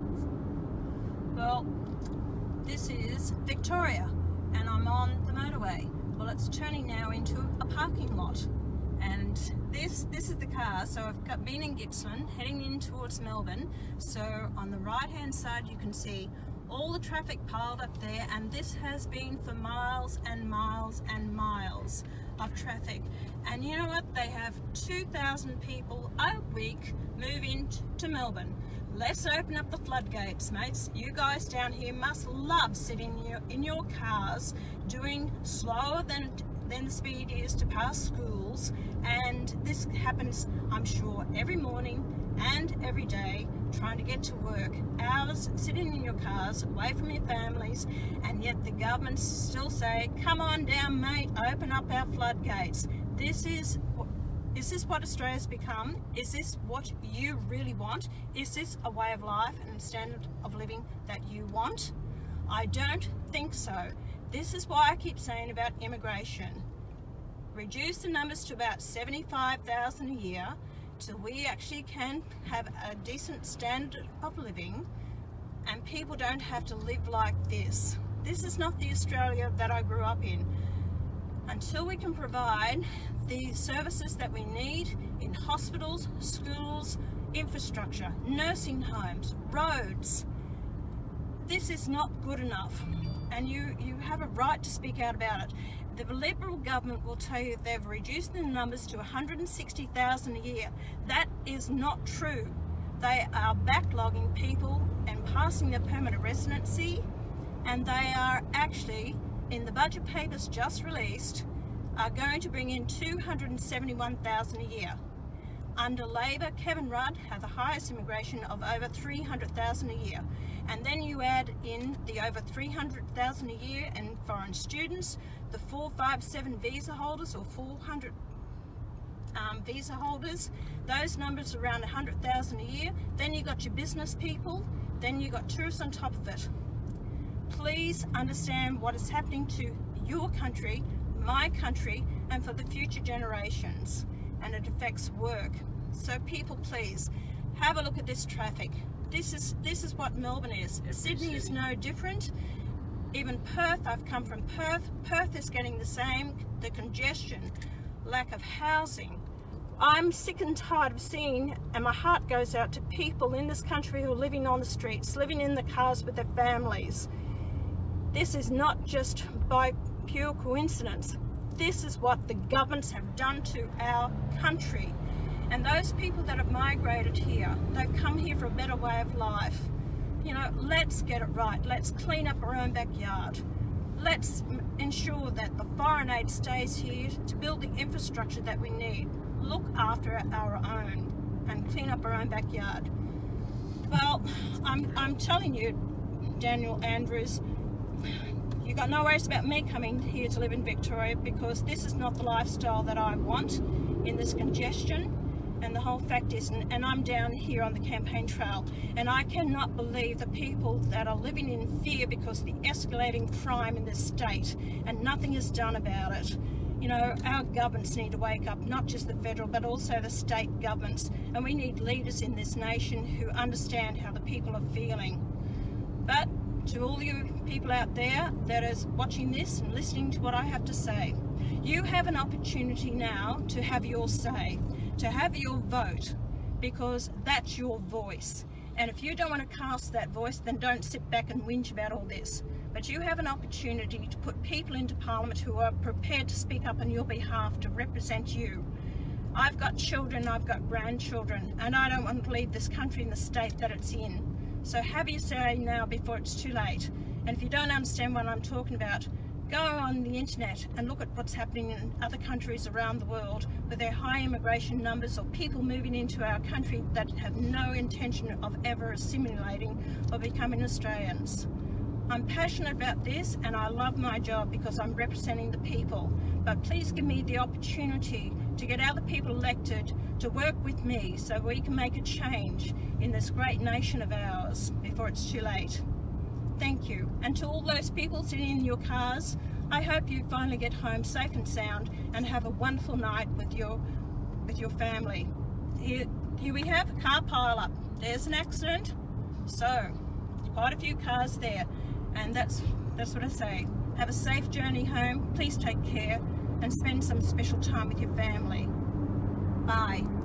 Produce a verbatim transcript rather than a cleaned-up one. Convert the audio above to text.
Well, this is Victoria and I'm on the motorway. Well, it's turning now into a parking lot, and this this is the car. So I've got, been in Gippsland heading in towards Melbourne. So on the right hand side you can see all the traffic piled up there, and this has been for miles and miles and miles of traffic. And you know what, they have two thousand people a week move into Melbourne. Let's open up the floodgates, mates. You guys down here must love sitting in your, in your cars doing slower than than the speed is to pass schools, and this happens, I'm sure, every morning and every day, trying to get to work. Hours sitting in your cars away from your families, and yet the governments still say, come on down, mate, open up our floodgates. This is Is this what Australia's become? Is this what you really want? Is this a way of life and standard of living that you want? I don't think so. This is why I keep saying about immigration. Reduce the numbers to about seventy-five thousand a year till we actually can have a decent standard of living, and people don't have to live like this. This is not the Australia that I grew up in. Until we can provide the services that we need in hospitals, schools, infrastructure, nursing homes, roads, this is not good enough, and you, you have a right to speak out about it. The Liberal government will tell you they've reduced the numbers to one hundred sixty thousand a year. That is not true. They are backlogging people and passing their permanent residency, and they are actually, in the budget papers just released, are going to bring in two hundred seventy-one thousand a year. Under Labor, Kevin Rudd had the highest immigration of over three hundred thousand a year. And then you add in the over three hundred thousand a year and foreign students, the four five seven visa holders or four hundred um, visa holders, those numbers around one hundred thousand a year. Then you got your business people, then you got tourists on top of it. Please understand what is happening to your country, my country, and for the future generations, and it affects work. So people, please have a look at this traffic. This is this is what Melbourne is. Sydney is no different. Even Perth, I've come from Perth. Perth is getting the same, the congestion, lack of housing. I'm sick and tired of seeing, and my heart goes out to people in this country who are living on the streets, living in the cars with their families. This is not just by pure coincidence. This is what the governments have done to our country. And those people that have migrated here, they've come here for a better way of life. You know, let's get it right. Let's clean up our own backyard. Let's ensure that the foreign aid stays here to build the infrastructure that we need. Look after our own and clean up our own backyard. Well, I'm, I'm telling you, Daniel Andrews, you got no worries about me coming here to live in Victoria, because this is not the lifestyle that I want in this congestion. And the whole fact is, and, and I'm down here on the campaign trail, and I cannot believe the people that are living in fear because of the escalating crime in this state, and nothing is done about it. You know, our governments need to wake up, not just the federal, but also the state governments. And we need leaders in this nation who understand how the people are feeling. But to all you people out there that is watching this and listening to what I have to say, you have an opportunity now to have your say, to have your vote, because that's your voice. And if you don't want to cast that voice, then don't sit back and whinge about all this. But you have an opportunity to put people into Parliament who are prepared to speak up on your behalf, to represent you. I've got children, I've got grandchildren, and I don't want to leave this country in the state that it's in. So have your say now before it's too late. And if you don't understand what I'm talking about, go on the internet and look at what's happening in other countries around the world with their high immigration numbers, or people moving into our country that have no intention of ever assimilating or becoming Australians. I'm passionate about this, and I love my job because I'm representing the people. But please give me the opportunity to get other people elected to work with me so we can make a change in this great nation of ours before it's too late. Thank you. And to all those people sitting in your cars, I hope you finally get home safe and sound and have a wonderful night with your with your family. Here, here we have a car pile up. There's an accident. So quite a few cars there, and that's that's what I say. Have a safe journey home, please take care, and spend some special time with your family. Bye.